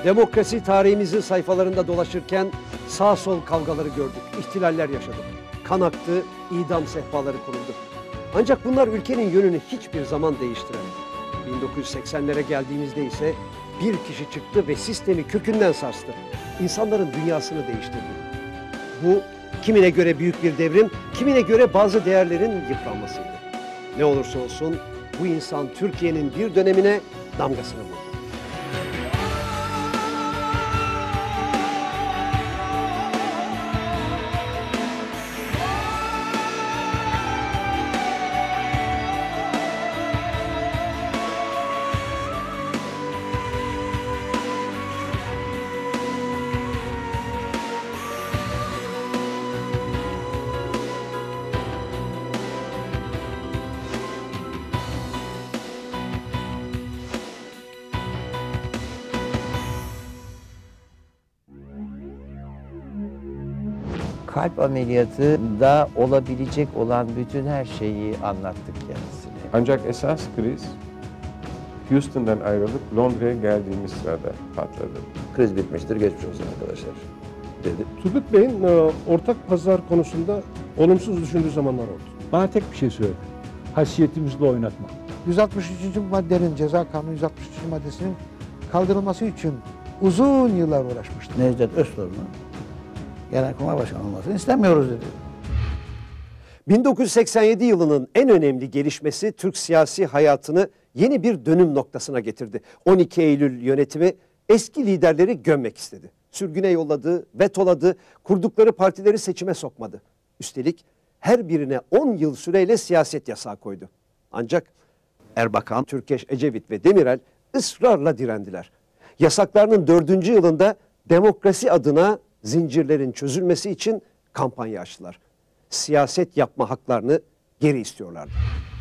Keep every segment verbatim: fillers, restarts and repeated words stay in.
Demokrasi tarihimizin sayfalarında dolaşırken sağ sol kavgaları gördük, ihtilaller yaşadık. Kan aktı, idam sehpaları kuruldu. Ancak bunlar ülkenin yönünü hiçbir zaman değiştiremedi. bin dokuz yüz seksenlere geldiğimizde ise bir kişi çıktı ve sistemi kökünden sarstı. İnsanların dünyasını değiştirdi. Bu kimine göre büyük bir devrim, kimine göre bazı değerlerin yıpranmasıydı. Ne olursa olsun bu insan Türkiye'nin bir dönemine damgasını vurdu. Kalp ameliyatında olabilecek olan bütün her şeyi anlattık kendisine. Ancak esas kriz Houston'dan ayrılıp Londra'ya geldiğimiz sırada patladı. Kriz bitmiştir, geçmiş olsun arkadaşlar dedi. Turgut Bey'in ortak pazar konusunda olumsuz düşündüğü zamanlar oldu. Bana tek bir şey söyledi. Haysiyetimizle oynatma. yüz altmış üçüncü maddenin, ceza kanunu yüz altmış üçüncü maddesinin kaldırılması için uzun yıllar uğraşmıştı. Necdet Öztorun'un Genelkurmay Başkanı olmasını istemiyoruz dedi. bin dokuz yüz seksen yedi yılının en önemli gelişmesi Türk siyasi hayatını yeni bir dönüm noktasına getirdi. on iki Eylül yönetimi eski liderleri gömmek istedi. Sürgüne yolladı, vetoladı, kurdukları partileri seçime sokmadı. Üstelik her birine on yıl süreyle siyaset yasağı koydu. Ancak Erbakan, Türkeş, Ecevit ve Demirel ısrarla direndiler. Yasaklarının dördüncü yılında demokrasi adına zincirlerin çözülmesi için kampanya açtılar. Siyaset yapma haklarını geri istiyorlardı.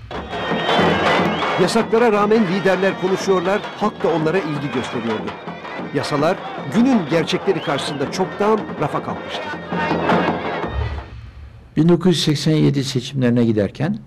Yasaklara rağmen liderler konuşuyorlar, halk da onlara ilgi gösteriyordu. Yasalar günün gerçekleri karşısında çoktan rafa kalkmıştı. bin dokuz yüz seksen yedi seçimlerine giderken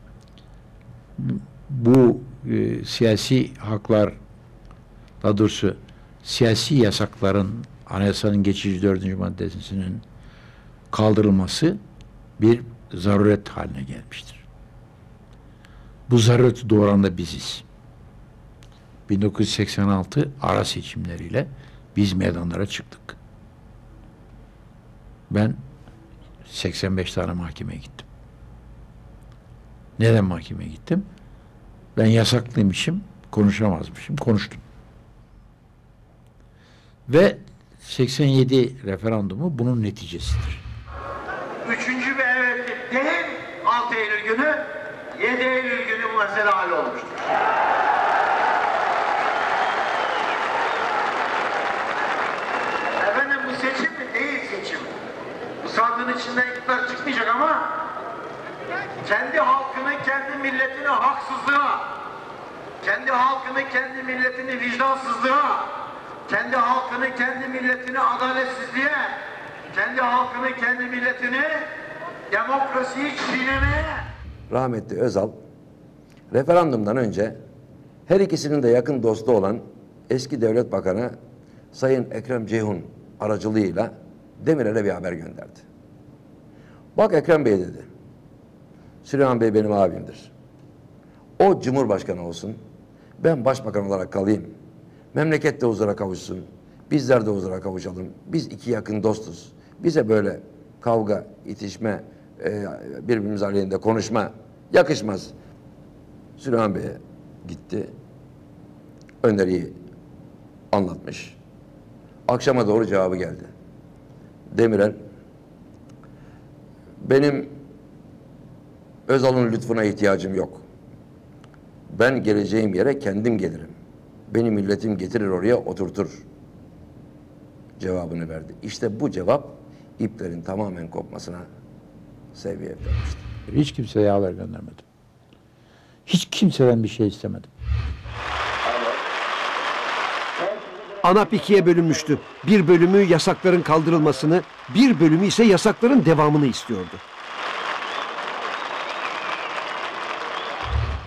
bu e, siyasi haklar, daha doğrusu siyasi yasakların anayasanın geçici dördüncü maddesinin kaldırılması bir zaruret haline gelmiştir. Bu zarureti doğuran da biziz. bin dokuz yüz seksen altı ara seçimleriyle biz meydanlara çıktık. Ben seksen beş tane mahkemeye gittim. Neden mahkemeye gittim? Ben yasaklıymışım, konuşamazmışım, konuştum. Ve seksen yedi referandumu bunun neticesidir. Üçüncü ve evet değil, altı Eylül günü, yedi Eylül günü bu mesele hallolmuştur. Efendim bu seçim mi? Değil seçim. Bu sandığın içinden iktidar çıkmayacak ama kendi halkının, kendi milletinin haksızlığa, kendi halkının, kendi milletinin vicdansızlığa, kendi halkını, kendi milletini adaletsizliğe, kendi halkını, kendi milletini demokrasiyi çiğnemeye. Rahmetli Özal, referandumdan önce her ikisinin de yakın dostu olan eski devlet bakanı Sayın Ekrem Ceyhun aracılığıyla Demirel'e bir haber gönderdi. Bak Ekrem Bey dedi, Süleyman Bey benim abimdir. O Cumhurbaşkanı olsun, ben başbakan olarak kalayım. Memleket de huzura kavuşsun. Bizler de huzura kavuşalım. Biz iki yakın dostuz. Bize böyle kavga, itişme, birbirimiz aleyhinde konuşma yakışmaz. Süleyman Bey'e gitti. Öneriyi anlatmış. Akşama doğru cevabı geldi. Demirel, benim Özal'ın lütfuna ihtiyacım yok. Ben geleceğim yere kendim gelirim. Beni milletim getirir oraya oturtur cevabını verdi. İşte bu cevap iplerin tamamen kopmasına sebebiyet vermişti. Hiç kimseye haber göndermedim. Hiç kimseden bir şey istemedim. ANAP ikiye bölünmüştü. Bir bölümü yasakların kaldırılmasını, bir bölümü ise yasakların devamını istiyordu.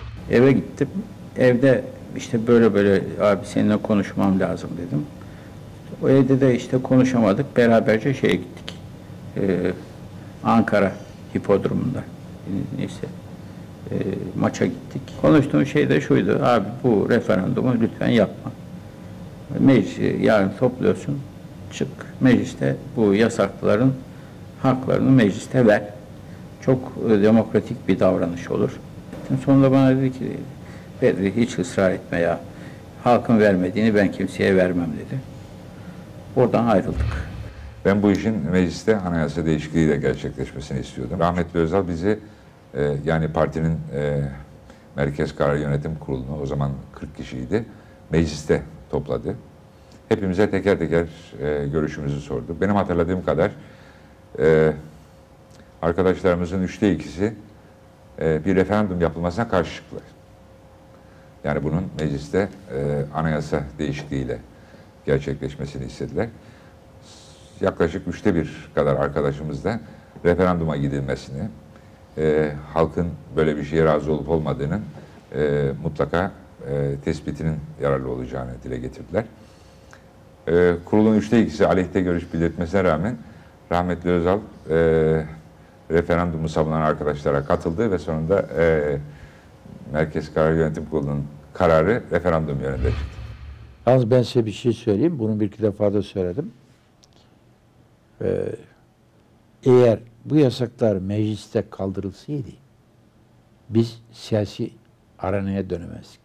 Eve gittim. Evde işte böyle böyle abi seninle konuşmam lazım dedim. O evde de işte konuşamadık. Beraberce şeye gittik. Ee, Ankara Hipodromu'nda. Neyse. E, maça gittik. Konuştuğum şey de şuydu. Abi bu referandumu lütfen yapma. Meclisi yarın topluyorsun. Çık mecliste bu yasakların haklarını mecliste ver. Çok e, demokratik bir davranış olur. Sonunda bana dedi ki Bedri hiç ısrar etme ya. Halkın vermediğini ben kimseye vermem dedi. Oradan ayrıldık. Ben bu işin mecliste anayasa değişikliğiyle gerçekleşmesini istiyordum. Rahmetli Özal bizi e, yani partinin e, Merkez Karar Yönetim Kurulu'nu, o zaman kırk kişiydi, mecliste topladı. Hepimize teker teker e, görüşümüzü sordu. Benim hatırladığım kadar e, arkadaşlarımızın üçte ikisi e, bir referandum yapılmasına karşı çıktılar. Yani bunun mecliste e, anayasa değişikliğiyle gerçekleşmesini istediler. Yaklaşık üçte bir kadar arkadaşımız da referanduma gidilmesini, e, halkın böyle bir şeye razı olup olmadığının e, mutlaka e, tespitinin yararlı olacağını dile getirdiler. E, kurulun üçte ikisi aleyhte görüş belirtmesine rağmen rahmetli Özal e, referandumu savunan arkadaşlara katıldı ve sonunda e, Merkez Karar Yönetim Kurulu'nun kararı referandum yönünde çıktı. Yalnız ben size bir şey söyleyeyim. Bunu bir iki defa da söyledim. Ee, eğer bu yasaklar mecliste kaldırılsaydı biz siyasi arenaya dönemezdik.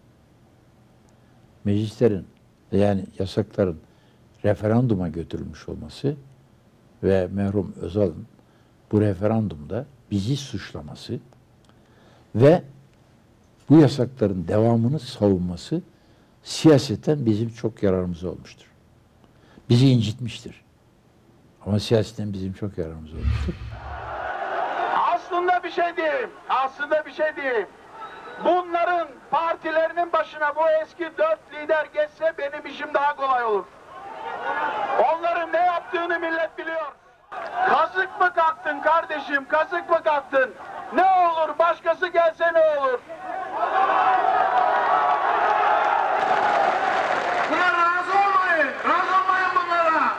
Meclislerin yani yasakların referanduma götürülmüş olması ve merhum Özal'ın bu referandumda bizi suçlaması ve bu yasakların devamını savunması siyaseten bizim çok yararımız olmuştur. Bizi incitmiştir. Ama siyaseten bizim çok yararımız olmuştur. Aslında bir şey diyeyim, aslında bir şey diyeyim. Bunların partilerinin başına bu eski dört lider geçse benim işim daha kolay olur. Onların ne yaptığını millet biliyor. Kazık mı kalktın kardeşim, kazık mı kalktın? Ne olur, başkası gelse ne olur? Buna razı olmayın, razı olmayın bunlara.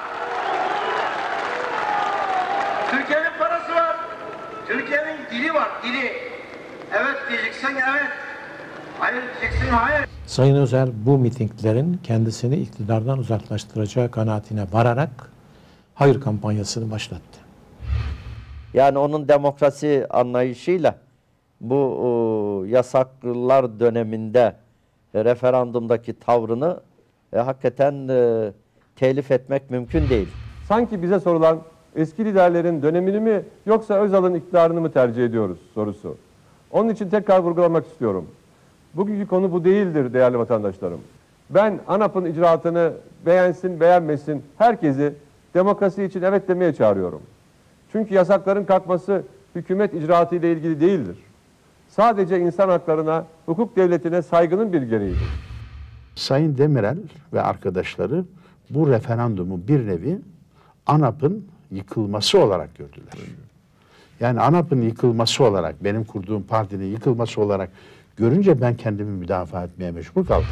Türkiye'nin parası var, Türkiye'nin dili var, dili. Evet diyeceksin, evet. Hayır diyeceksin, hayır. Sayın Özel bu mitinglerin kendisini iktidardan uzaklaştıracağı kanaatine vararak hayır kampanyasını başlattı. Yani onun demokrasi anlayışıyla bu o, yasaklar döneminde e, referandumdaki tavrını e, hakikaten e, telif etmek mümkün değil. Sanki bize sorulan eski liderlerin dönemini mi yoksa Özal'ın iktidarını mı tercih ediyoruz sorusu. Onun için tekrar vurgulamak istiyorum. Bugünkü konu bu değildir değerli vatandaşlarım. Ben ANAP'ın icraatını beğensin beğenmesin herkesi demokrasi için evet demeye çağırıyorum. Çünkü yasakların kalkması hükümet icraatı ile ilgili değildir. Sadece insan haklarına, hukuk devletine saygının bir gereğidir. Sayın Demirel ve arkadaşları bu referandumu bir nevi ANAP'ın yıkılması olarak gördüler. Yani ANAP'ın yıkılması olarak, benim kurduğum partinin yıkılması olarak görünce ben kendimi müdafaa etmeye mecbur kaldım.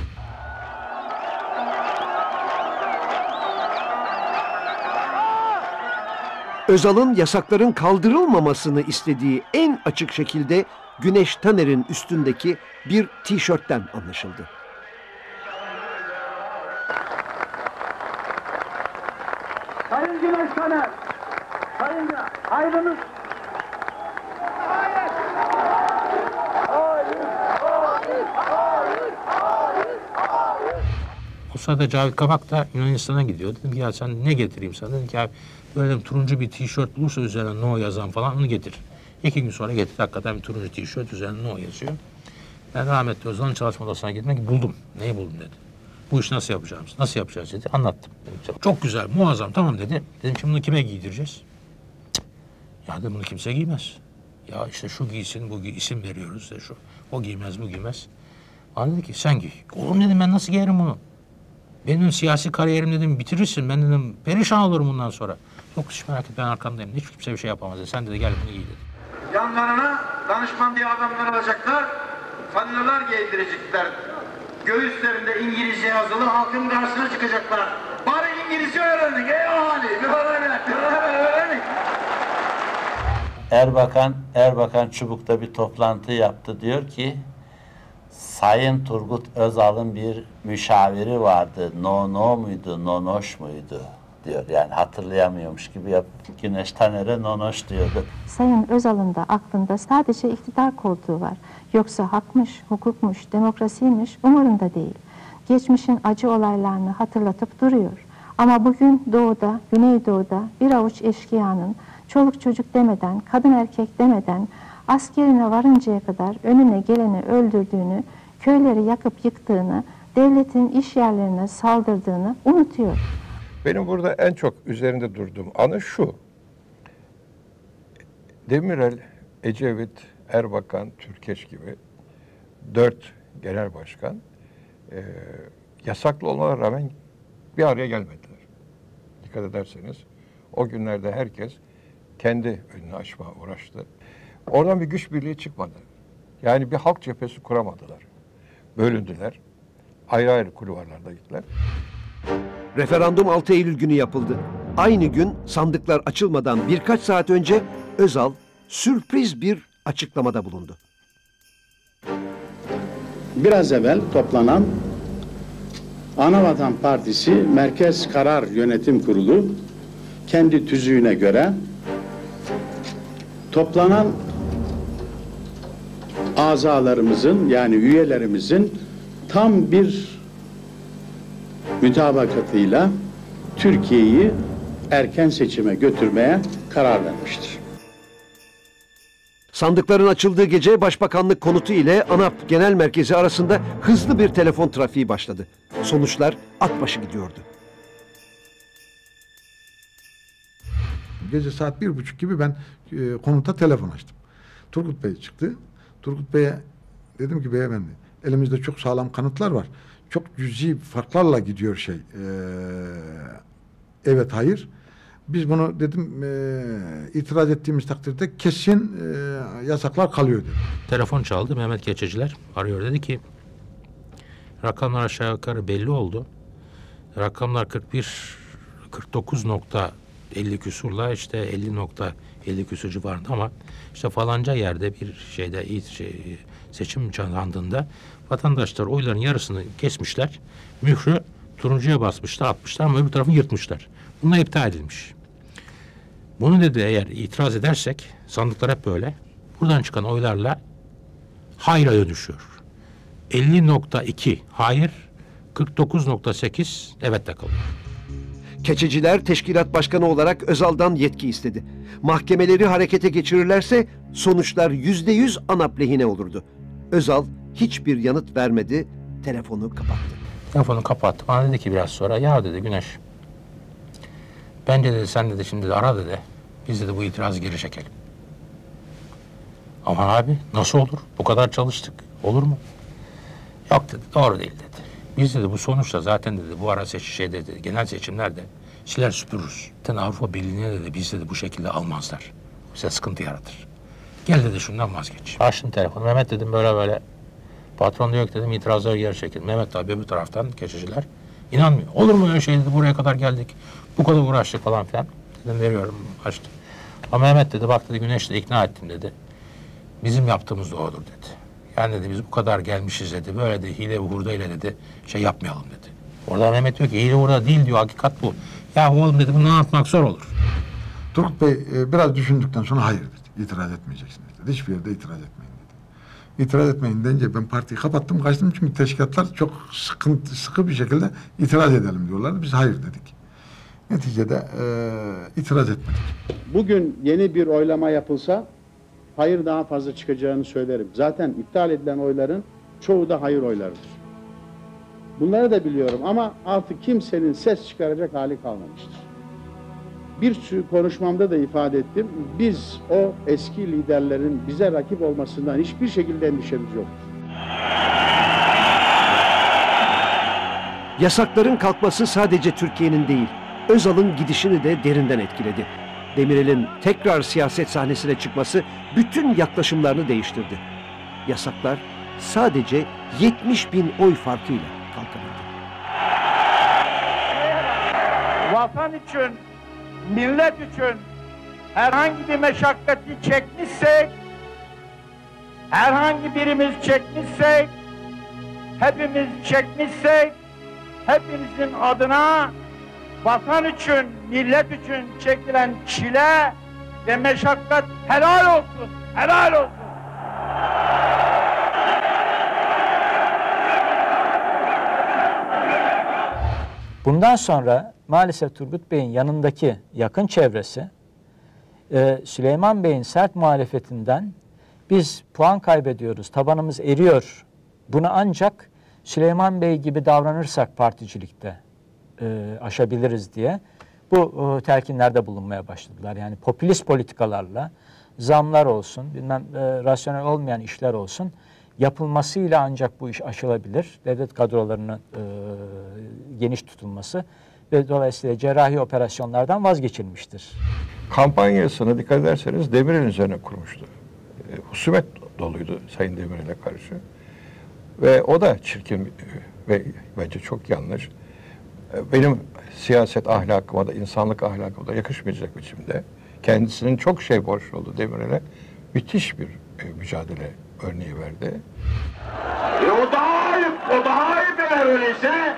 Özal'ın yasakların kaldırılmamasını istediği en açık şekilde Güneş Taner'in üstündeki bir tişörtten anlaşıldı. Sayın Güneş Taner, Sayın ayrınız. O sırada Cavit Kabak da Yunanistan'a gidiyor. Dedim ki ya sen ne getireyim sana? Dedim ki abi böyle turuncu bir tişört bulursa üzerine no yazan falan onu getir. İki gün sonra getirdi hakikaten bir turuncu tişört üzerine no yazıyor. Ben rahmetli Özal'ın çalışma odasına gitmek buldum. Neyi buldum dedi. Bu işi nasıl yapacağız? Nasıl yapacağız dedi. Anlattım. Dedim, çok güzel, muazzam tamam dedi. Dedim şimdi bunu kime giydireceğiz? Cık. Ya dedim bunu kimse giymez. Ya işte şu giysin, bu giy, isim veriyoruz işte şu. O giymez, bu giymez. Bana dedi ki sen giy. Oğlum dedim ben nasıl giyerim bunu? Benim siyasi kariyerim dedim bitirirsin. Ben dedim perişan olurum bundan sonra. Yok hiç merak et ben arkandayım. Hiç kimse bir şey yapamaz dedi. Sen dedi gel bunu giy dedi. Yanlarına danışman diye adamlar alacaklar, fanilalar giydirecekler. Göğüslerinde İngilizce yazılı halkın karşısına çıkacaklar. Bari İngilizce öğrenin ey ahali. Bir öğrenin, bir öğrenin. Erbakan, Erbakan Çubuk'ta bir toplantı yaptı. Diyor ki, Sayın Turgut Özal'ın bir müşaviri vardı. No no muydu, nonoş muydu diyor. Yani hatırlayamıyormuş gibi yapıp Güneş Taner'e nonoş diyordu. Sayın Özal'ın da aklında sadece iktidar koltuğu var. Yoksa hakmış, hukukmuş, demokrasiymiş umurunda değil. Geçmişin acı olaylarını hatırlatıp duruyor. Ama bugün doğuda, güneydoğuda bir avuç eşkıyanın çoluk çocuk demeden, kadın erkek demeden askerine varıncaya kadar önüne geleni öldürdüğünü, köyleri yakıp yıktığını, devletin iş yerlerine saldırdığını unutuyor. Benim burada en çok üzerinde durduğum anı şu. Demirel, Ecevit, Erbakan, Türkeş gibi dört genel başkan e, yasaklı olmalarına rağmen bir araya gelmediler. Dikkat ederseniz o günlerde herkes kendi önünü açmaya uğraştı. Oradan bir güç birliği çıkmadı. Yani bir halk cephesi kuramadılar. Bölündüler. Ayrı ayrı kulvarlarda gittiler. Referandum altı Eylül günü yapıldı. Aynı gün sandıklar açılmadan birkaç saat önce Özal sürpriz bir açıklamada bulundu. Biraz evvel toplanan Anavatan Partisi Merkez Karar Yönetim Kurulu kendi tüzüğüne göre toplanan azalarımızın yani üyelerimizin tam bir mütabakatıyla Türkiye'yi erken seçime götürmeye karar vermiştir. Sandıkların açıldığı gece Başbakanlık konutu ile ANAP Genel Merkezi arasında hızlı bir telefon trafiği başladı. Sonuçlar at başı gidiyordu. Gece saat bir buçuk gibi ben e, konuta telefon açtım. Turgut Bey çıktı. Turgut Bey'e dedim ki beyefendi elimizde çok sağlam kanıtlar var. Çok cüzi farklarla gidiyor şey. Ee, evet hayır. Biz bunu dedim e, itiraz ettiğimiz takdirde kesin e, yasaklar kalıyor dedi. Telefon çaldı. Mehmet Keçeciler arıyor. Dedi ki rakamlar aşağı yukarı belli oldu. Rakamlar kırk bir kırk dokuz nokta elli küsurla işte elli nokta elli küsur civarında ama işte falanca yerde bir şeyde şey, seçim çandığında vatandaşlar oyların yarısını kesmişler. Mührü turuncuya basmışlar, atmışlar ama öbür tarafı yırtmışlar. Bunlar iptal edilmiş. Bunu dedi eğer itiraz edersek sandıklar hep böyle. Buradan çıkan oylarla hayra dönüşüyor. elli nokta iki hayır, kırk dokuz nokta sekiz evetle kalıyor. Keçeciler teşkilat başkanı olarak Özal'dan yetki istedi. Mahkemeleri harekete geçirirlerse sonuçlar yüzde yüz ANAP lehine olurdu. Özal hiçbir yanıt vermedi, telefonu kapattı. Telefonu kapattı. Bana dedi ki biraz sonra ya dedi Güneş bence dedi sen dedi şimdi de ara dedi. Biz dedi bu itirazı geri çekelim. Ama abi nasıl olur? Bu kadar çalıştık. Olur mu? Yok dedi. Doğru değil dedi. Biz dedi bu sonuçta zaten dedi bu ara seçim şey dedi genel seçimlerde siler süpürürüz. Zaten Avrupa Birliği'ne dedi biz dedi bu şekilde almazlar. Bize sıkıntı yaratır. Gel dedi şundan vazgeç. Açtım telefonu. Mehmet dedim böyle böyle. Patron diyor ki dedim itirazları geri çekin. Mehmet abi bir taraftan Keçeciler inanmıyor. Olur mu öyle şey dedi buraya kadar geldik. Bu kadar uğraştık falan filan. Dedim veriyorum açtım. Ama Mehmet dedi bak dedi Güneş'le ikna ettim dedi. Bizim yaptığımız doğrudur dedi. Yani dedi biz bu kadar gelmişiz dedi. Böyle de hile ve hurda ile dedi şey yapmayalım dedi. Orada Mehmet diyor ki hile hurda değil diyor hakikat bu. Ya oğlum dedi bunu anlatmak zor olur. Turgut Bey e, biraz düşündükten sonra hayır dedi. İtiraz etmeyeceksiniz dedi. Hiçbir yerde itiraz etmeyin dedi. İtiraz etmeyin deyince ben partiyi kapattım kaçtım çünkü teşkilatlar çok sıkıntı, sıkı bir şekilde itiraz edelim diyorlardı. Biz hayır dedik. Neticede e, itiraz etmedik. Bugün yeni bir oylama yapılsa hayır daha fazla çıkacağını söylerim. Zaten iptal edilen oyların çoğu da hayır oylarıdır. Bunları da biliyorum ama artık kimsenin ses çıkaracak hali kalmamıştır. Bir sürü konuşmamda da ifade ettim. Biz o eski liderlerin bize rakip olmasından hiçbir şekilde endişemiz yoktur. Yasakların kalkması sadece Türkiye'nin değil, Özal'ın gidişini de derinden etkiledi. Demirel'in tekrar siyaset sahnesine çıkması bütün yaklaşımlarını değiştirdi. Yasaklar sadece yetmiş bin oy farkıyla kalkabildi. vatan için, millet için herhangi bir meşakkati çekmişsek, herhangi birimiz çekmişsek, hepimiz çekmişsek, hepimizin adına vatan için, millet için çekilen çile ve meşakkat helal olsun, helal olsun. Bundan sonra maalesef Turgut Bey'in yanındaki yakın çevresi e, Süleyman Bey'in sert muhalefetinden biz puan kaybediyoruz, tabanımız eriyor. Bunu ancak Süleyman Bey gibi davranırsak particilikte e, aşabiliriz diye bu e, telkinlerde bulunmaya başladılar. Yani popülist politikalarla zamlar olsun, bilmem e, rasyonel olmayan işler olsun yapılmasıyla ancak bu iş aşılabilir. Devlet kadrolarının e, geniş tutulması ve dolayısıyla cerrahi operasyonlardan vazgeçilmiştir. Kampanyasını dikkat ederseniz Demirel'in üzerine kurmuştu. E, husumet doluydu Sayın Demirel'e karşı. Ve o da çirkin ve bence çok yanlış. E, benim siyaset ahlakıma da, insanlık ahlakıma da yakışmayacak biçimde kendisinin çok şey borçlu olduğu Demirel'e müthiş bir e, mücadele örneği verdi. E o daha ayıp, o daha ayıp eğer öyleyse.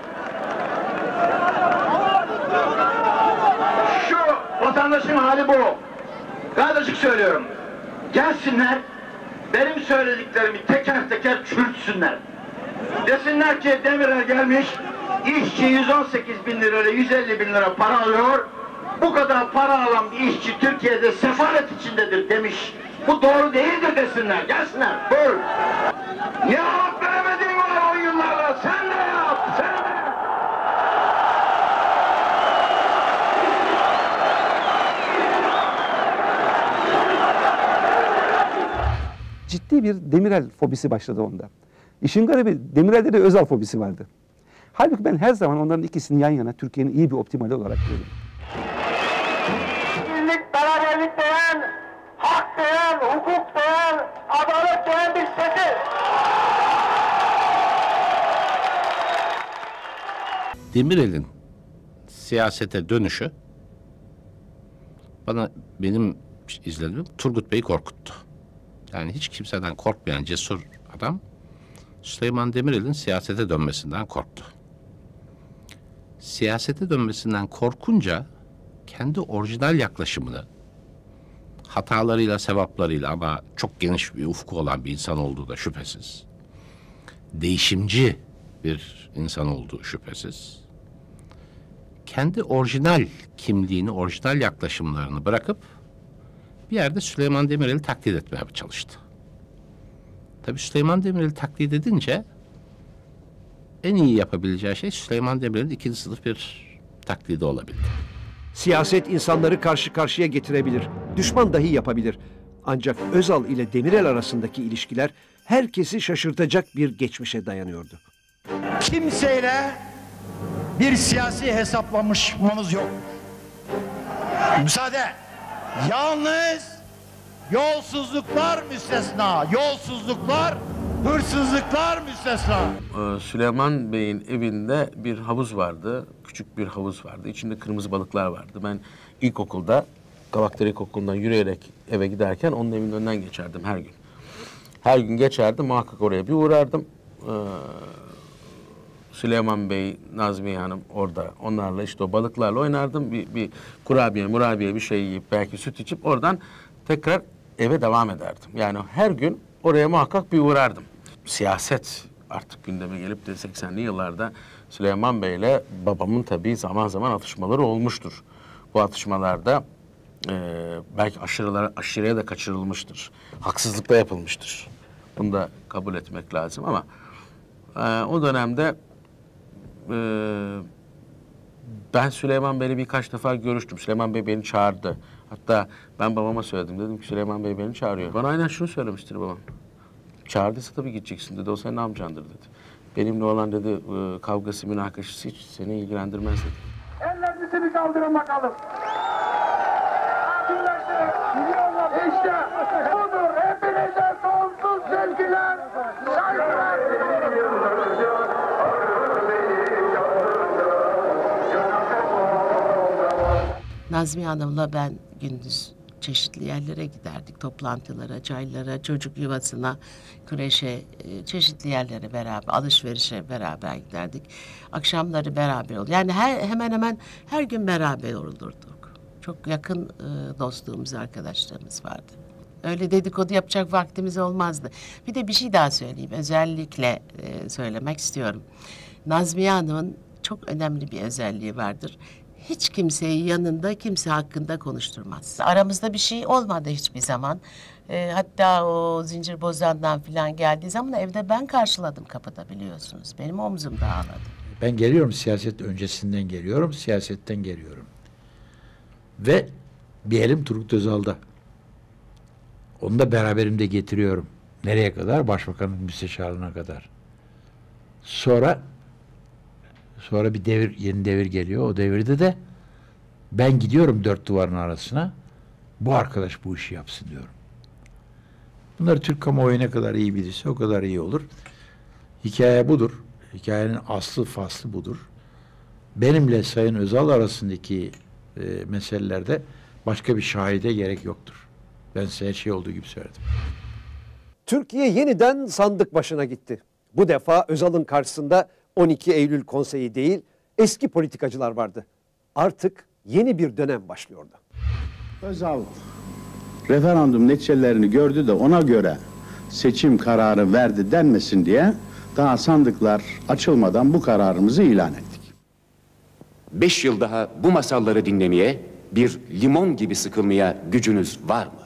Şu vatandaşın hali bu. Kardeşlik söylüyorum. Gelsinler, benim söylediklerimi teker teker çürütsünler. Desinler ki Demirel gelmiş, işçi yüz on sekiz bin lira, yüz elli bin lira para alıyor. Bu kadar para alan bir işçi Türkiye'de sefalet içindedir demiş. Bu doğru değildir desinler, gelsinler. Buyurun. Ne cevap veremedin var o yıllarda? Sen de yap, sen de. Ciddi bir Demirel fobisi başladı onda. İşin garibi Demirel'de de Özal fobisi vardı. Halbuki ben her zaman onların ikisini yan yana Türkiye'nin iyi bir optimali olarak görüyorum. Birlik, beraberlik diyen, hak diyen, hukuk diyen, adalet diyen bir sesi. Demirel'in siyasete dönüşü bana, benim izlediğim Turgut Bey'i korkuttu. Yani hiç kimseden korkmayan cesur adam Süleyman Demirel'in siyasete dönmesinden korktu. Siyasete dönmesinden korkunca kendi orijinal yaklaşımını, hatalarıyla, sevaplarıyla ama çok geniş bir ufku olan bir insan olduğu da şüphesiz, değişimci bir insan olduğu şüphesiz, kendi orijinal kimliğini, orijinal yaklaşımlarını bırakıp bir yerde Süleyman Demirel'i taklit etmeye çalıştı. Tabii Süleyman Demirel'i taklit edince en iyi yapabileceği şey Süleyman Demirel'in ikinci sınıf bir taklidi olabildi. Siyaset insanları karşı karşıya getirebilir, düşman dahi yapabilir. Ancak Özal ile Demirel arasındaki ilişkiler herkesi şaşırtacak bir geçmişe dayanıyordu. Kimseyle bir siyasi hesaplamışmamız yok. Müsaade. Yalnız yolsuzluklar müstesna. Yolsuzluklar, hırsızlıklar müstesna. Ee, Süleyman Bey'in evinde bir havuz vardı. Küçük bir havuz vardı. İçinde kırmızı balıklar vardı. Ben ilkokulda, Kavakdere İlkokulu'ndan yürüyerek eve giderken onun evinin önünden geçerdim her gün. Her gün geçerdim, muhakkak oraya bir uğrardım. Ee, Süleyman Bey, Nazmiye Hanım orada. Onlarla işte o balıklarla oynardım. Bir, bir kurabiye, murabiye bir şey yiyip belki süt içip oradan tekrar eve devam ederdim. Yani her gün oraya muhakkak bir uğrardım. Siyaset artık gündeme gelip de seksenli yıllarda Süleyman Bey'le babamın tabii zaman zaman atışmaları olmuştur. Bu atışmalarda e, belki aşırılara, aşırıya da kaçırılmıştır. Haksızlık da yapılmıştır. Bunu da kabul etmek lazım ama e, o dönemde e, ben Süleyman Bey'le birkaç defa görüştüm. Süleyman Bey beni çağırdı. Hatta ben babama söyledim. Dedim ki Süleyman Bey beni çağırıyor. Bana aynen şunu söylemiştir babam. Çağırdıysa tabii gideceksin dedi. O senin amcandır dedi. Benimle olan dedi kavgası, münakaşası hiç seni ilgilendirmez dedi. Ellerinizi bir kaldırın bakalım. İşte budur. Hepinize sonsuz sevgiler, saygılar. Nazmiye Hanım'la ben gündüz çeşitli yerlere giderdik. Toplantılara, çaylara, çocuk yuvasına, kreşe, çeşitli yerlere beraber, alışverişe beraber giderdik. Akşamları beraber olurduk. Yani her, hemen hemen her gün beraber olurduk. Çok yakın e, dostluğumuz, arkadaşlarımız vardı. Öyle dedikodu yapacak vaktimiz olmazdı. Bir de bir şey daha söyleyeyim. Özellikle e, söylemek istiyorum. Nazmiye Hanım'ın çok önemli bir özelliği vardır. Hiç kimseyi yanında kimse hakkında konuşturmaz. Aramızda bir şey olmadı hiçbir zaman. E, hatta o zincir bozandan falan geldiği zaman evde ben karşıladım kapıda, biliyorsunuz. Benim omzum da ağladı. Ben geliyorum, siyaset öncesinden geliyorum, siyasetten geliyorum. Ve bir elim Turgut Özal'da. Onu da beraberimde getiriyorum. Nereye kadar? Başbakanın müsteşarlığına kadar. Sonra sonra bir devir, yeni devir geliyor. O devirde de ben gidiyorum dört duvarın arasına. Bu arkadaş bu işi yapsın diyorum. Bunları Türk kamuoyu ne kadar iyi bilirse o kadar iyi olur. Hikaye budur. Hikayenin aslı faslı budur. Benimle Sayın Özal arasındaki e, meselelerde başka bir şahide gerek yoktur. Ben size her şey olduğu gibi söyledim. Türkiye yeniden sandık başına gitti. Bu defa Özal'ın karşısında on iki Eylül Konseyi değil, eski politikacılar vardı. Artık yeni bir dönem başlıyordu. Özal referandum neticelerini gördü de ona göre seçim kararı verdi denmesin diye daha sandıklar açılmadan bu kararımızı ilan ettik. Beş yıl daha bu masalları dinlemeye, bir limon gibi sıkılmaya gücünüz var mı?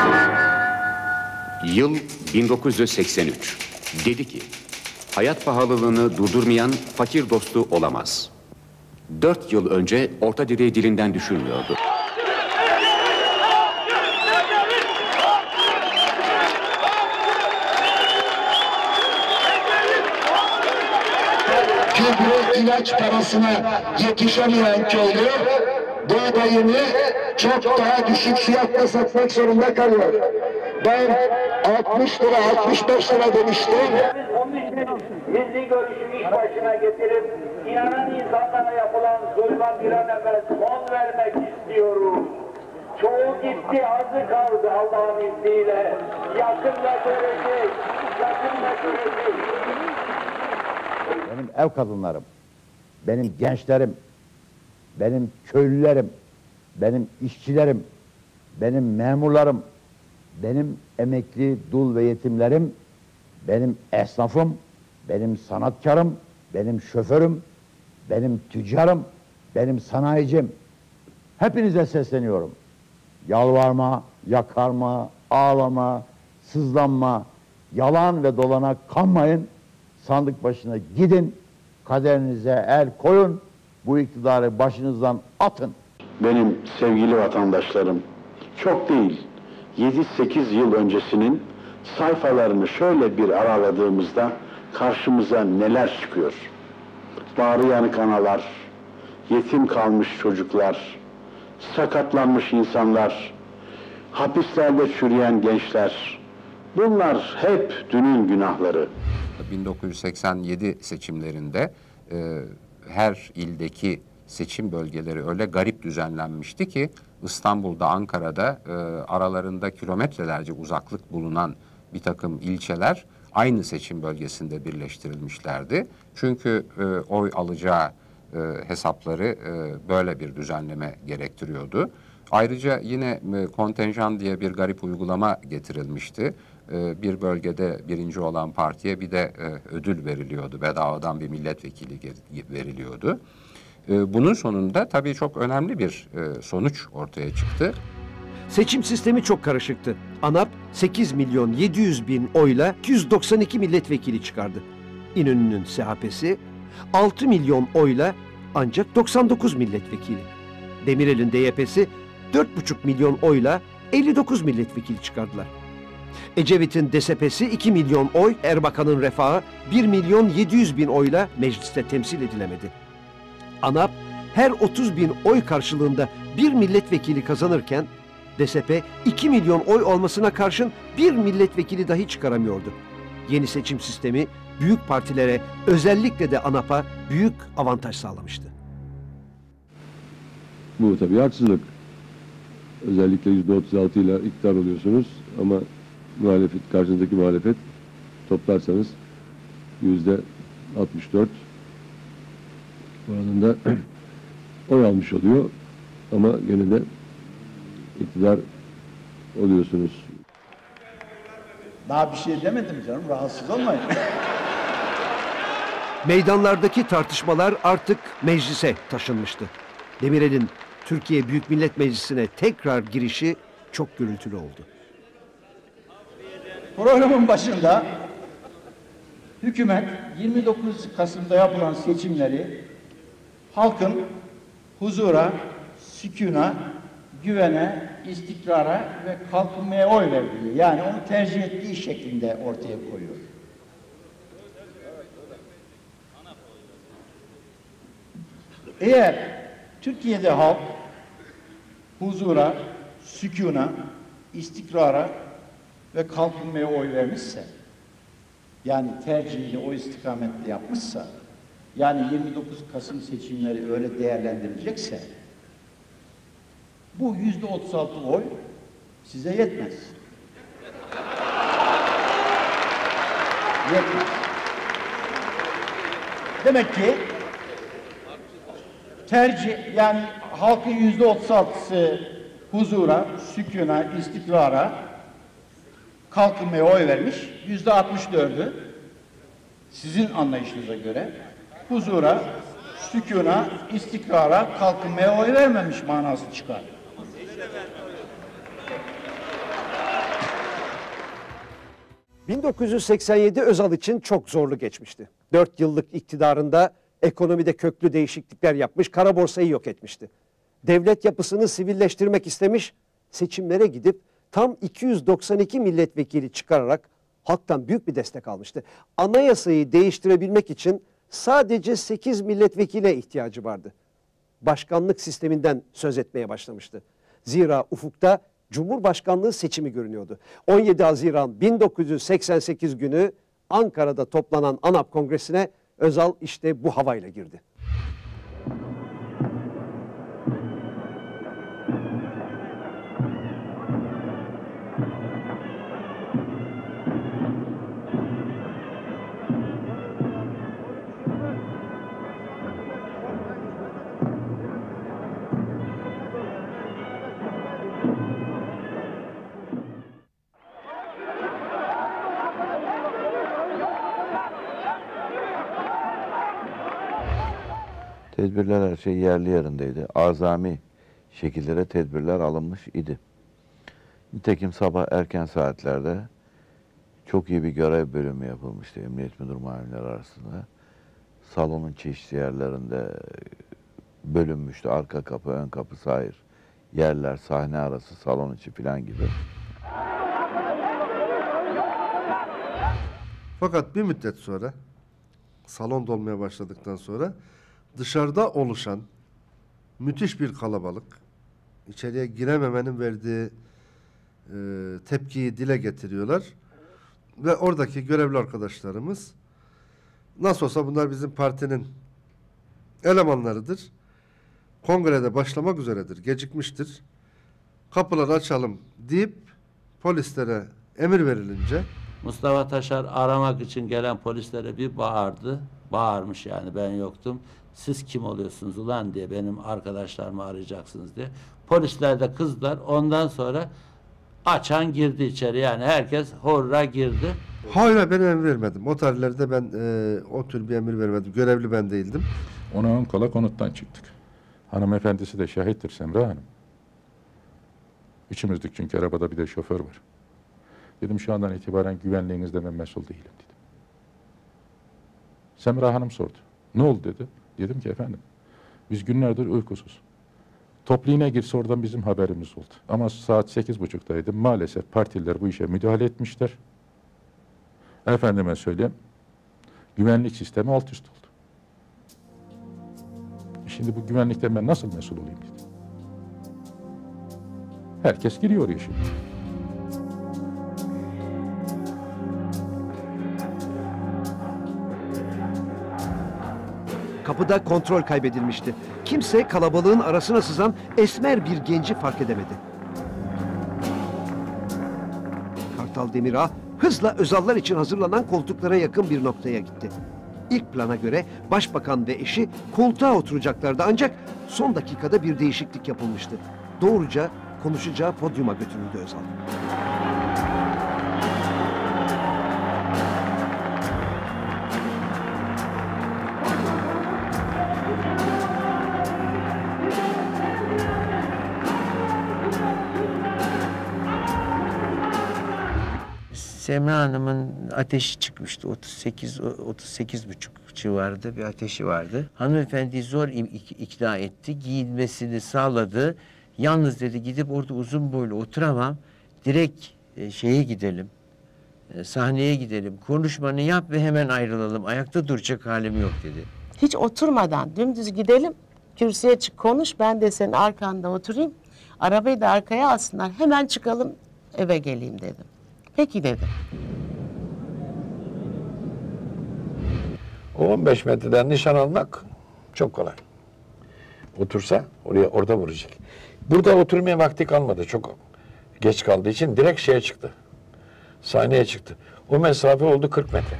Yıl bin dokuz yüz seksen üç. Dedi ki, hayat pahalılığını durdurmayan fakir dostu olamaz. Dört yıl önce orta direği dilinden düşürmüyordu. Gübre ilaç parasına yetişemeyen köylü buğdayını çok daha düşük fiyatla satmak zorunda kalıyor. Ben altmış lira, altmış beş lira demiştim. Onun için milli görüşü iş başına getirip inanan insanlara yapılan zulma bir an evvel son vermek istiyorum. Çoğu gitti, azı kaldı Allah'ın izniyle. Yakında görecek, yakında görecek. Benim ev kadınlarım, benim gençlerim, benim köylülerim, benim işçilerim, benim memurlarım, benim emekli dul ve yetimlerim, benim esnafım, benim sanatkarım, benim şoförüm, benim tüccarım, benim sanayicim. Hepinize sesleniyorum. Yalvarma, yakarma, ağlama, sızlanma, yalan ve dolana kanmayın. Sandık başına gidin, kaderinize el koyun, bu iktidarı başınızdan atın. Benim sevgili vatandaşlarım, çok değil, yedi sekiz yıl öncesinin sayfalarını şöyle bir araladığımızda karşımıza neler çıkıyor? Bağrı yanık analar, yetim kalmış çocuklar, sakatlanmış insanlar, hapislerde çürüyen gençler, bunlar hep dünün günahları. bin dokuz yüz seksen yedi seçimlerinde e, her ildeki seçim bölgeleri öyle garip düzenlenmişti ki İstanbul'da, Ankara'da e, aralarında kilometrelerce uzaklık bulunan bir takım ilçeler aynı seçim bölgesinde birleştirilmişlerdi. Çünkü e, oy alacağı e, hesapları e, böyle bir düzenleme gerektiriyordu. Ayrıca yine e, kontenjan diye bir garip uygulama getirilmişti. E, bir bölgede birinci olan partiye bir de e, ödül veriliyordu. Bedavadan bir milletvekili veriliyordu. E, bunun sonunda tabii çok önemli bir e, sonuç ortaya çıktı. Seçim sistemi çok karışıktı. ANAP sekiz milyon yedi yüz bin oyla iki yüz doksan iki milletvekili çıkardı. İnönü'nün S H P'si altı milyon oyla ancak doksan dokuz milletvekili. Demirel'in D Y P'si dört buçuk milyon oyla elli dokuz milletvekili çıkardılar. Ecevit'in D S P'si iki milyon oy, Erbakan'ın Refahı bir milyon yedi yüz bin oyla mecliste temsil edilemedi. ANAP her otuz bin oy karşılığında bir milletvekili kazanırken D S P iki milyon oy olmasına karşın bir milletvekili dahi çıkaramıyordu. Yeni seçim sistemi büyük partilere, özellikle de ANAP'a büyük avantaj sağlamıştı. Bu tabii haksızlık. Özellikle yüzde otuz altı ile iktidar oluyorsunuz ama muhalefet, karşınızdaki muhalefet toplarsanız yüzde altmış dört oranında oy almış oluyor ama gene de iktidar oluyorsunuz. Daha bir şey demedim canım, rahatsız olmayın. Meydanlardaki tartışmalar artık meclise taşınmıştı. Demirel'in Türkiye Büyük Millet Meclisi'ne tekrar girişi çok gürültülü oldu. Programın başında hükümet yirmi dokuz Kasım'da yapılan seçimleri halkın huzura, sükûna, güvene, istikrara ve kalkınmaya oy verdiği, yani onu tercih ettiği şeklinde ortaya koyuyor. Eğer Türkiye'de halk huzura, sükûna, istikrara ve kalkınmaya oy vermişse, yani tercihini o istikametle yapmışsa, yani yirmi dokuz Kasım seçimleri öyle değerlendirilecekse, bu yüzde otuz altı oy size yetmez. Yetmez. Demek ki tercih, yani halkın yüzde otuz altısı huzura, sükûna, istikrara, kalkınmaya oy vermiş. Yüzde altmış dördü sizin anlayışınıza göre huzura, sükûna, istikrara, kalkınmaya oy vermemiş manası çıkar. bin dokuz yüz seksen yedi Özal için çok zorlu geçmişti. Dört yıllık iktidarında ekonomide köklü değişiklikler yapmış, kara borsayı yok etmişti. Devlet yapısını sivilleştirmek istemiş, seçimlere gidip tam iki yüz doksan iki milletvekili çıkararak halktan büyük bir destek almıştı. Anayasayı değiştirebilmek için sadece sekiz milletvekile ihtiyacı vardı. Başkanlık sisteminden söz etmeye başlamıştı. Zira ufukta Cumhurbaşkanlığı seçimi görünüyordu. on yedi Haziran bin dokuz yüz seksen sekiz günü Ankara'da toplanan ANAP Kongresi'ne Özal işte bu havayla girdi. Tedbirler her şey yerli yerindeydi. Azami şekillere tedbirler alınmış idi. Nitekim sabah erken saatlerde çok iyi bir görev bölümü yapılmıştı Emniyet Müdür Muavinleri arasında. Salonun çeşitli yerlerinde bölünmüştü. Arka kapı, ön kapı, sair yerler, sahne arası, salon içi falan gibi. Fakat bir müddet sonra, salon dolmaya başladıktan sonra dışarıda oluşan müthiş bir kalabalık, içeriye girememenin verdiği e, tepkiyi dile getiriyorlar. Ve oradaki görevli arkadaşlarımız, nasıl olsa bunlar bizim partinin elemanlarıdır, kongrede başlamak üzeredir, gecikmiştir, kapıları açalım deyip polislere emir verilince Mustafa Taşar aramak için gelen polislere bir bağırdı. Bağırmış, yani ben yoktum. Siz kim oluyorsunuz ulan diye, benim arkadaşlarımı arayacaksınız diye. Polisler de kızdılar. Ondan sonra açan girdi içeri, yani herkes horra girdi. Hayır, ben emir vermedim. O tarihlerde ben e, o tür bir emir vermedim. Görevli ben değildim. Ona ön kola konuttan çıktık. Hanımefendisi de şahittir, Semra Hanım. Üçümüzdük çünkü arabada bir de şoför var. Dedim şu andan itibaren güvenliğinizde ben mesul değilim dedim. Semra Hanım sordu. Ne oldu dedi. Dedim ki efendim biz günlerdir uykusuz. Topliğine girse oradan bizim haberimiz oldu. Ama saat sekiz buçuktaydı. Maalesef partililer bu işe müdahale etmişler. Efendime söyleyeyim, güvenlik sistemi alt üst oldu. Şimdi bu güvenlikten ben nasıl mesul olayım dedim. Herkes giriyor ya şimdi. Kapıda kontrol kaybedilmişti. Kimse kalabalığın arasına sızan esmer bir genci fark edemedi. Kartal Demirağ hızla Özallar için hazırlanan koltuklara yakın bir noktaya gitti. İlk plana göre başbakan ve eşi koltuğa oturacaklardı ancak son dakikada bir değişiklik yapılmıştı. Doğruca konuşacağı podyuma götürüldü Özal. Semra Hanım'ın ateşi çıkmıştı. otuz sekiz otuz sekiz buçuk civarında bir ateşi vardı. Hanımefendi zor ikna etti. Giyinmesini sağladı. Yalnız dedi gidip orada uzun boylu oturamam. Direkt e, şeye gidelim. E, sahneye gidelim. Konuşmanı yap ve hemen ayrılalım. Ayakta duracak halim yok dedi. Hiç oturmadan dümdüz gidelim. Kürsüye çık konuş. Ben de senin arkanda oturayım. Arabayı da arkaya alsınlar. Hemen çıkalım eve geleyim dedim. Peki dedi. O on beş metreden nişan almak çok kolay. Otursa oraya orada vuracak. Burada oturmaya vakti kalmadı. Çok geç kaldığı için direkt şeye çıktı. Sahneye çıktı. O mesafe oldu kırk metre.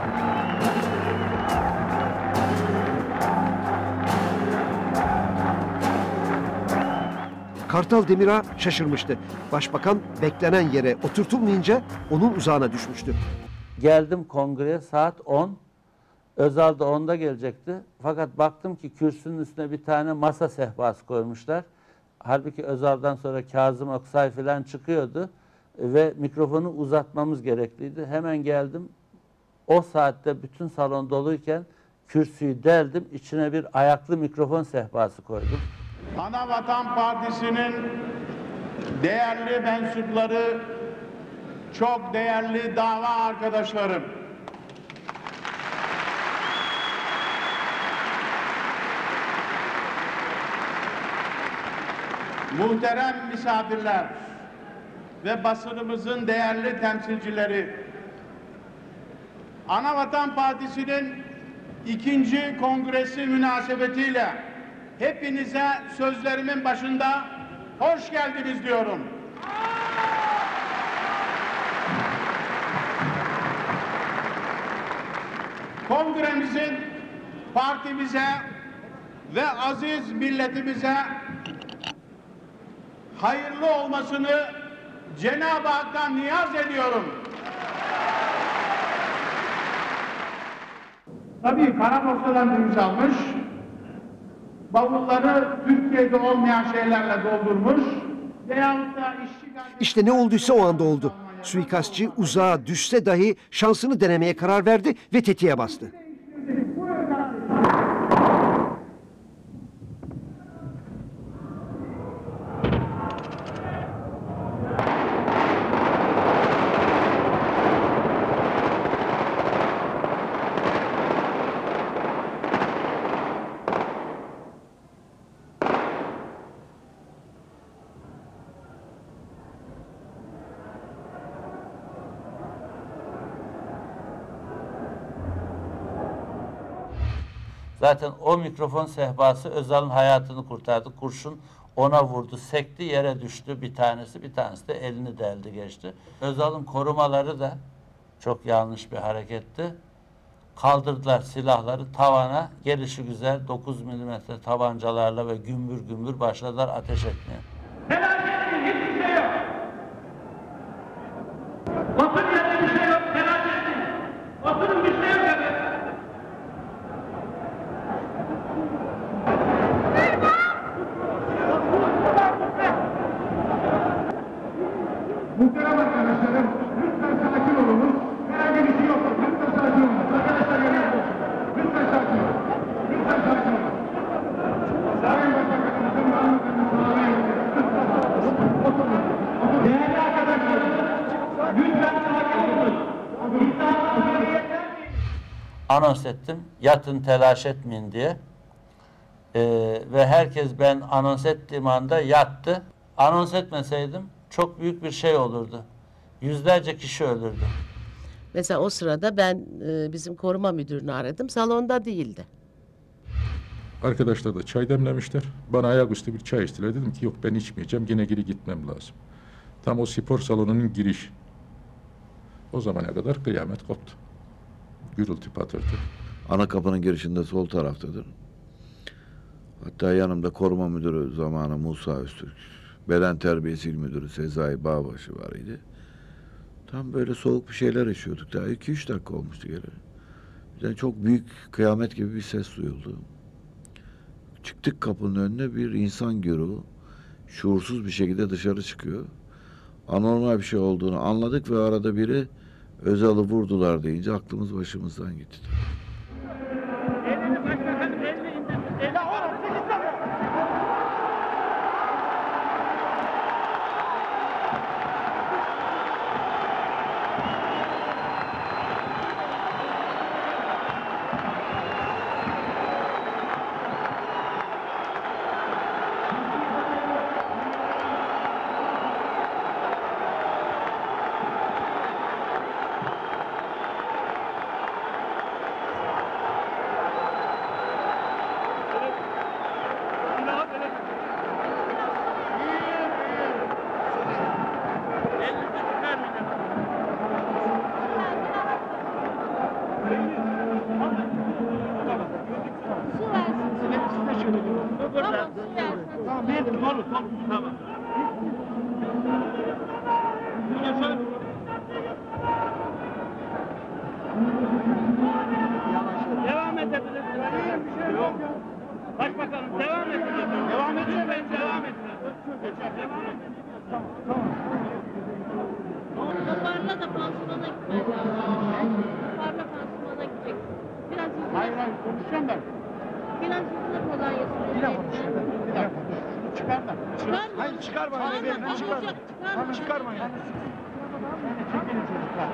Kartal Demirağ şaşırmıştı. Başbakan beklenen yere oturtulmayınca onun uzağına düşmüştü. Geldim kongreye saat on. Özal da onda gelecekti. Fakat baktım ki kürsünün üstüne bir tane masa sehpası koymuşlar. Halbuki Özal'dan sonra Kazım Oksay falan çıkıyordu. Ve mikrofonu uzatmamız gerekliydi. Hemen geldim. O saatte bütün salon doluyken kürsüyü deldim. İçine bir ayaklı mikrofon sehpası koydum. Anavatan Partisi'nin değerli mensupları, çok değerli dava arkadaşlarım. Muhterem misafirler ve basınımızın değerli temsilcileri, Anavatan Partisi'nin ikinci kongresi münasebetiyle hepinize sözlerimin başında hoş geldiniz diyorum. Kongremizin partimize ve aziz milletimize hayırlı olmasını Cenab-ı Hak'tan niyaz ediyorum. Tabii kara borsadan döviz almış, bavulları Türkiye'de olmayan şeylerle doldurmuş veyahut da işçi... İşte ne olduysa o anda oldu. Suikastçı uzağa düşse dahi şansını denemeye karar verdi ve tetiğe bastı. Zaten o mikrofon sehpası Özal'ın hayatını kurtardı. Kurşun ona vurdu, sekti, yere düştü bir tanesi. Bir tanesi de elini deldi geçti. Özal'ın korumaları da çok yanlış bir hareketti. Kaldırdılar silahları tavana. Gelişi güzel dokuz milimetre tabancalarla ve gümbür gümbür başladılar ateş etmeye. Hiçbir şey yok. Basın yerinde bir şey yok. Merak etmeyin. Basının bir şey yok. Muhterem arkadaşlarım, lütfen sakin olunuz. Herhangi bir şey yok. Lütfen sakin olun. Arkadaşlar yanına olsun. Lütfen sakin olun. Lütfen sakin olun. Sayın Başbakanımızın anlatımını sağlayın. Değerli arkadaşlarım, lütfen sakin olun. Anons ettim. Yatın telaş etmeyin diye. Ee, ve herkes ben anons ettiğim anda yattı. Anons etmeseydim çok büyük bir şey olurdu. Yüzlerce kişi ölürdü. Mesela o sırada ben e, bizim koruma müdürünü aradım. Salonda değildi. Arkadaşlar da çay demlemişler. Bana ayaküstü bir çay içtiler. Dedim ki yok ben içmeyeceğim. Yine geri gitmem lazım. Tam o spor salonunun giriş O zamana kadar kıyamet koptu. Gürültü patırtı. Ana kapının girişinde sol taraftadır. Hatta yanımda koruma müdürü zamanı Musa Öztürk, beden terbiyesi il müdürü Sezai Bağbaşı var idi. Tam böyle soğuk bir şeyler yaşıyorduk. Daha iki üç dakika olmuştu geri. Birden çok büyük kıyamet gibi bir ses duyuldu. Çıktık kapının önüne, bir insan güruhu şuursuz bir şekilde dışarı çıkıyor. Anormal bir şey olduğunu anladık ve arada biri Özal'ı vurdular deyince aklımız başımızdan gitti. Devam edebilirsiniz. Başbakanım devam edin. Devam edin. Devam edin. Devam edin. Tamam, tamam. Toparla da pansumana gitmen lazım. Toparla pansumana gidecek. Biraz yüzüne... Hayır hayır konuşacağım ben. Biraz yüzüne kolonyasını... Bir dakika konuşacağım. Bir dakika. Şunu çıkar da. Çıkarma. Hayır çıkarma. Hayır ben çıkarma. Çıkarma. Çıkarma ya. Çekilin çocuklar.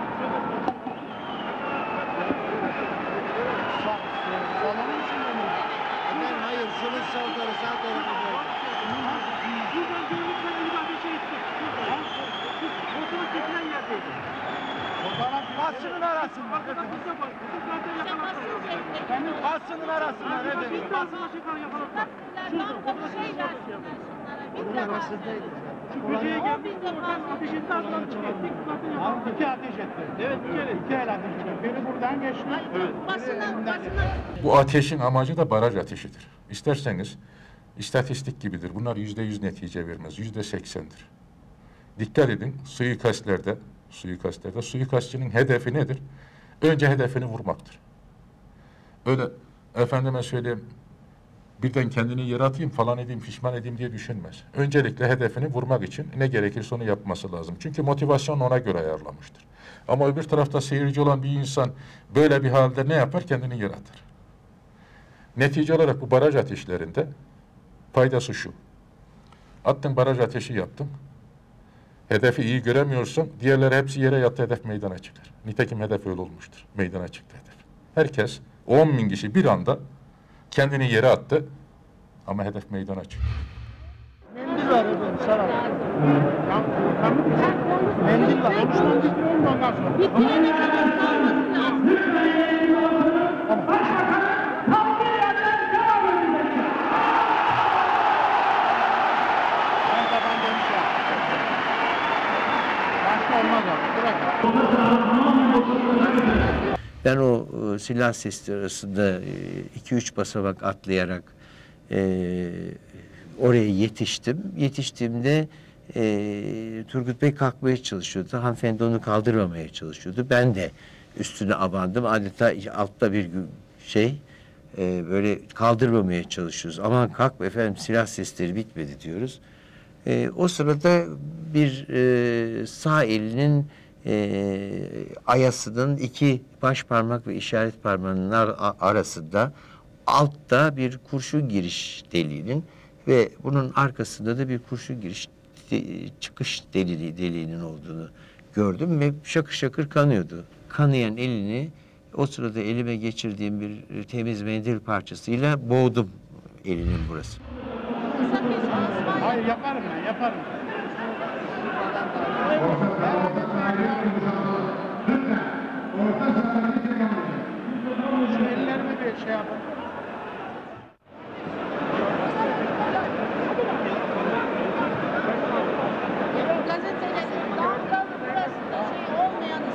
Salonun içinde mi? Efendim hayır. Şunun sağ tarafı sağ tarafı. Buradan gördükleri gibi ateşe gitti. Fotoğraf çekilen yerdeydi. Fotoğraf basının arasında. Arkadan bize bak. Bizim zaten yakaladılar. Efendim basının arasında. Arkadan biz de basına çıkan yakaladılar. Şurada fotoğraf çekilen Fotoğraf arasındaydı. Şu köşeye geldik. Oradan ateşin ardından çıkarttık. Zaten yakaladık. İki ateş etti. Evet iki el. İki el ateş etti. Biri buradan geçti. Evet. Basına, basına... Bu ateşin amacı da baraj ateşidir. İsterseniz istatistik gibidir. Bunlar yüzde yüz netice vermez. Yüzde seksendir. Dikkat edin, suikastlerde, suikastlerde suikastçının hedefi nedir? Önce hedefini vurmaktır. Öyle efendime söyleyeyim, birden kendini yere atayım, falan edeyim, pişman edeyim diye düşünmez. Öncelikle hedefini vurmak için ne gerekirse onu yapması lazım. Çünkü motivasyon ona göre ayarlamıştır. Ama öbür tarafta seyirci olan bir insan böyle bir halde ne yapar? Kendini yere atar. Netice olarak bu baraj ateşlerinde faydası şu. Attın, baraj ateşi yaptın. Hedefi iyi göremiyorsun. Diğerleri hepsi yere yattı, hedef meydana çıkar. Nitekim hedef öyle olmuştur. Meydana çıktı hedef. Herkes, on bin kişi bir anda kendini yere attı. Ama hedef meydana çıktı. Mendil var efendim, sarı. Mendil var. Konuşmanı bitirelim de ondan sonra. Bitirene kadar kalması lazım. Ben taban demişim. Başka olmaz abi. Bırak. Ben o e, silah sesleri arasında iki üç basamak atlayarak e, oraya yetiştim. Yetiştiğimde e, Turgut Bey kalkmaya çalışıyordu. Hanımefendi onu kaldırmamaya çalışıyordu. Ben de üstüne abandım. Adeta altta bir şey e, böyle kaldırmamaya çalışıyoruz. Aman kalk efendim, silah sesleri bitmedi diyoruz. E, o sırada bir e, sağ elinin e, ayasının iki baş parmak ve işaret parmağının ar arasında altta bir kurşun giriş deliğinin ve bunun arkasında da bir kurşun giriş de çıkış deliği deliğinin olduğunu gördüm ve şakır şakır kanıyordu. Kanayan elini o sırada elime geçirdiğim bir temiz mendil parçasıyla boğdum elinin burası. Hayır yaparım ben yaparım. Şu ellerimi bir şey yapın. Gazetelerin dalgalı burasında şey olmayan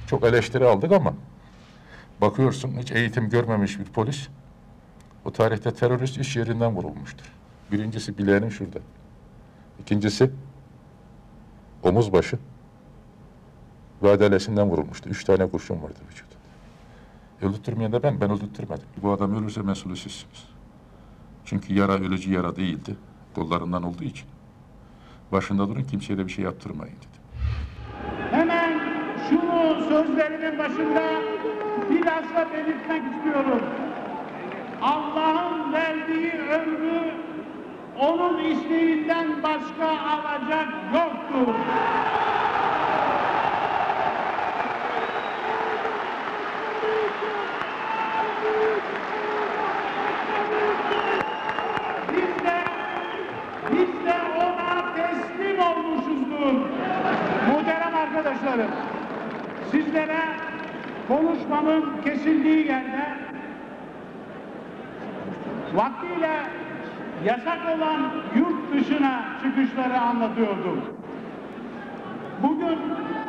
Çok eleştiri aldık ama bakıyorsun hiç eğitim görmemiş bir polis o tarihte terörist iş yerinden vurulmuştur. Birincisi bileğinin şurada. İkincisi omuz başı ve adalesinden vurulmuştu. Üç tane kurşun vardı vücudunda. Öldürtmeyen de ben, ben öldürtmedim. Bu adam ölürse mesulü sizsiniz. Çünkü yara ölücü yara değildi. Kollarından olduğu için. Başında durun, kimseye de bir şey yaptırmayın dedim. Hemen şunu sözlerimin başında biraz da belirtmek istiyorum. Allah'ın verdiği ömrü onun isteğinden başka alacak yoktur. Biz de, biz de ona teslim olmuşuzdur. Muhterem arkadaşlarım, sizlere konuşmamın kesildiği yerde vaktiyle yasak olan yurt dışına çıkışları anlatıyordum. Bugün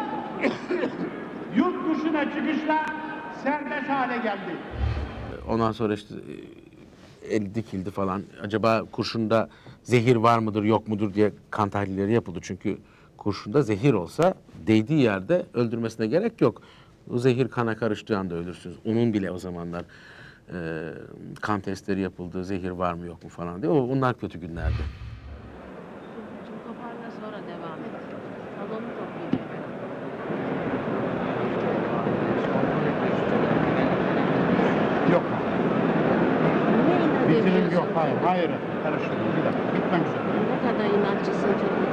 yurt dışına çıkışlar serbest hale geldi. Ondan sonra işte el dikildi falan. Acaba kurşunda zehir var mıdır yok mudur diye kan tahlilleri yapıldı. Çünkü kurşunda zehir olsa değdiği yerde öldürmesine gerek yok. O zehir kana karıştığı anda ölürsünüz. Onun bile o zamanlar e, kan testleri yapıldı. Zehir var mı yok mu falan diye. O, onlar kötü günlerdi. Şimdi toparla sonra devam et. Salonu toplayacak. Yok. Bitirim yok. Hayır. Hayır. Karıştırdım. Bir dakika. Gitmek üzere. Ne kadar inatçısın Turgut.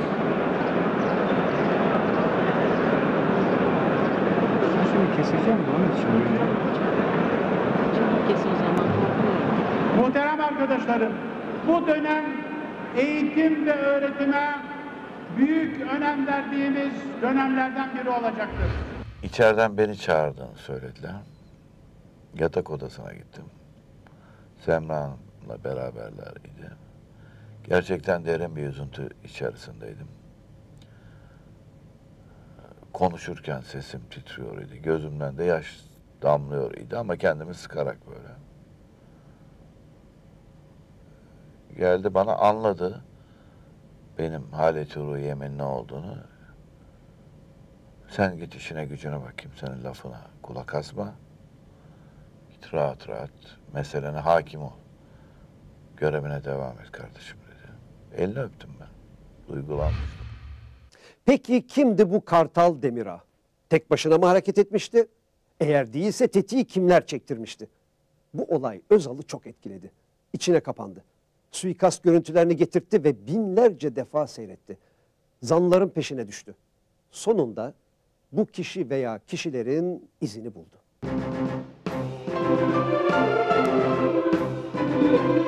Sesimi keseceğim de onun için öyle. Çabuk kes o zaman. Korkuyorum. Muhterem arkadaşlarım, bu dönem eğitim ve öğretime büyük önem verdiğimiz dönemlerden biri olacaktır. İçeriden beni çağırdığını söylediler. Yatak odasına gittim. Semra Hanım'la beraberlerdi. Gerçekten derin bir üzüntü içerisindeydim. Konuşurken sesim titriyor idi. Gözümden de yaş damlıyor idi ama kendimi sıkarak böyle. Geldi bana anladı benim haleti ruhiyemin ne olduğunu. Sen git işine gücüne bakayım, senin lafına kulak asma. Git rahat rahat meselene hakim ol. Görevine devam et kardeşim dedi. Elini öptüm ben. Duygulanmıştım. Peki kimdi bu Kartal Demirağ? Tek başına mı hareket etmişti? Eğer değilse tetiği kimler çektirmişti? Bu olay Özal'ı çok etkiledi. İçine kapandı. Suikast görüntülerini getirtti ve binlerce defa seyretti. Zanlıların peşine düştü. Sonunda bu kişi veya kişilerin izini buldu.